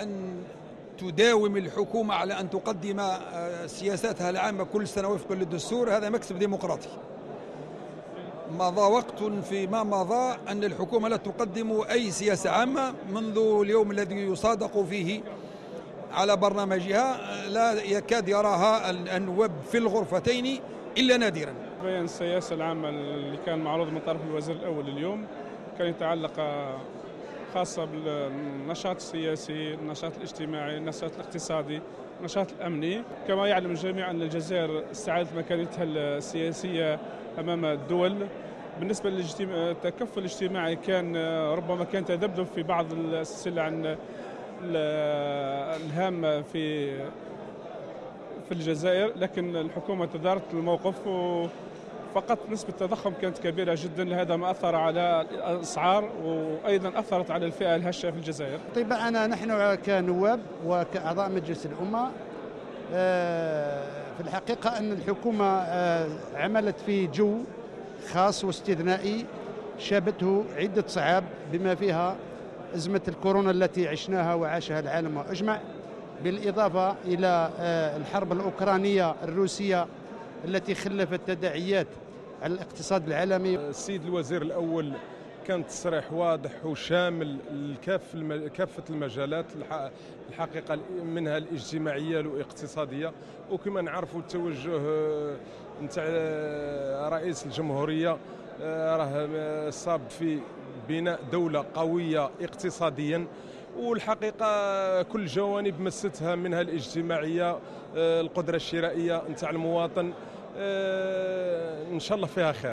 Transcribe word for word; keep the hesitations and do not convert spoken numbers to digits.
أن تداوم الحكومة على أن تقدم سياساتها العامة كل سنة وفقا للدستور، هذا مكسب ديمقراطي. مضى وقت فيما مضى أن الحكومة لا تقدم أي سياسة عامة منذ اليوم الذي يصادق فيه على برنامجها، لا يكاد يراها النواب في الغرفتين إلا نادرا. بيان السياسة العامة اللي كان معروض من طرف الوزير الأول اليوم كان يتعلق خاصة بالنشاط السياسي، النشاط الاجتماعي، النشاط الاقتصادي، النشاط الأمني. كما يعلم الجميع أن الجزائر استعادت مكانتها السياسية أمام الدول. بالنسبة للتكفل الاجتماعي كان ربما كان تذبذب في بعض السلع الهامة في في الجزائر، لكن الحكومة تدارت الموقف، فقط نسبة التضخم كانت كبيرة جدا، لهذا ما أثر على الأسعار وأيضا أثرت على الفئة الهشة في الجزائر. طيب أنا نحن كنواب وكأعضاء مجلس الأمة في الحقيقة أن الحكومة عملت في جو خاص واستثنائي شابته عدة صعاب، بما فيها أزمة الكورونا التي عشناها وعاشها العالم أجمع، بالإضافة إلى الحرب الأوكرانية الروسية التي خلفت تداعيات على الاقتصاد العالمي. السيد الوزير الأول كان تصريح واضح وشامل لكافة المجالات الحقيقة، منها الاجتماعية والاقتصادية. وكما نعرفوا التوجه نتاع رئيس الجمهورية راه صاب في بناء دولة قوية اقتصاديا، والحقيقة كل الجوانب مستها، منها الاجتماعية، القدرة الشرائية نتاع المواطن، إن شاء الله فيها خير.